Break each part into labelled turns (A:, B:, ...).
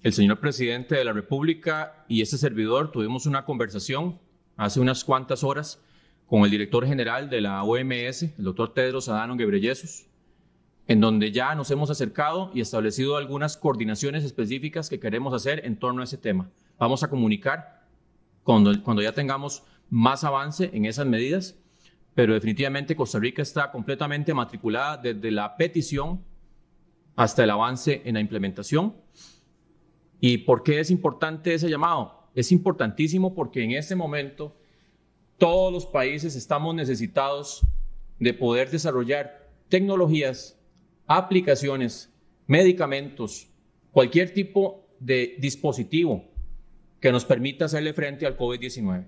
A: el señor presidente de la República y este servidor tuvimos una conversación hace unas cuantas horas con el director general de la OMS, el doctor Tedros Adhanom Ghebreyesus, en donde ya nos hemos acercado y establecido algunas coordinaciones específicas que queremos hacer en torno a ese tema. Vamos a comunicar cuando ya tengamos más avance en esas medidas, pero definitivamente Costa Rica está completamente matriculada desde la petición hasta el avance en la implementación. ¿Y por qué es importante ese llamado? Es importantísimo porque en este momento todos los países estamos necesitados de poder desarrollar tecnologías, aplicaciones, medicamentos, cualquier tipo de dispositivo que nos permita hacerle frente al COVID-19.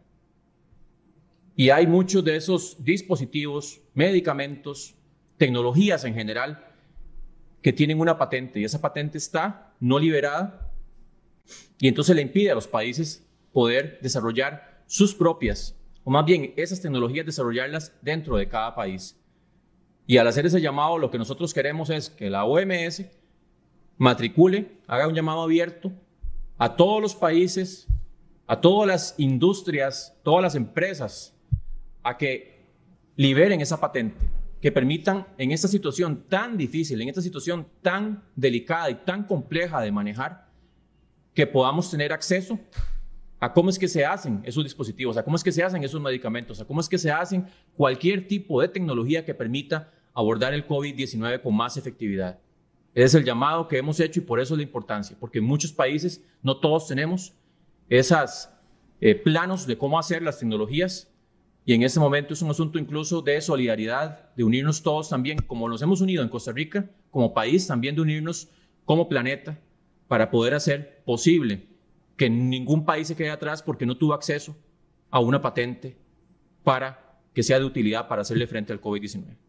A: Y hay muchos de esos dispositivos, medicamentos, tecnologías en general, que tienen una patente y esa patente está no liberada y entonces le impide a los países poder desarrollar sus propias, o más bien esas tecnologías desarrollarlas dentro de cada país. Y al hacer ese llamado, lo que nosotros queremos es que la OMS matricule, haga un llamado abierto a todos los países, a todas las industrias, todas las empresas, a que liberen esa patente, que permitan en esta situación tan difícil, en esta situación tan delicada y tan compleja de manejar, que podamos tener acceso a cómo es que se hacen esos dispositivos, a cómo es que se hacen esos medicamentos, a cómo es que se hacen cualquier tipo de tecnología que permita abordar el COVID-19 con más efectividad. Ese es el llamado que hemos hecho y por eso es la importancia, porque en muchos países no todos tenemos esos planos de cómo hacer las tecnologías y en este momento es un asunto incluso de solidaridad, de unirnos todos también, como nos hemos unido en Costa Rica, como país, también de unirnos como planeta para poder hacer posible que ningún país se quede atrás porque no tuvo acceso a una patente para que sea de utilidad para hacerle frente al COVID-19.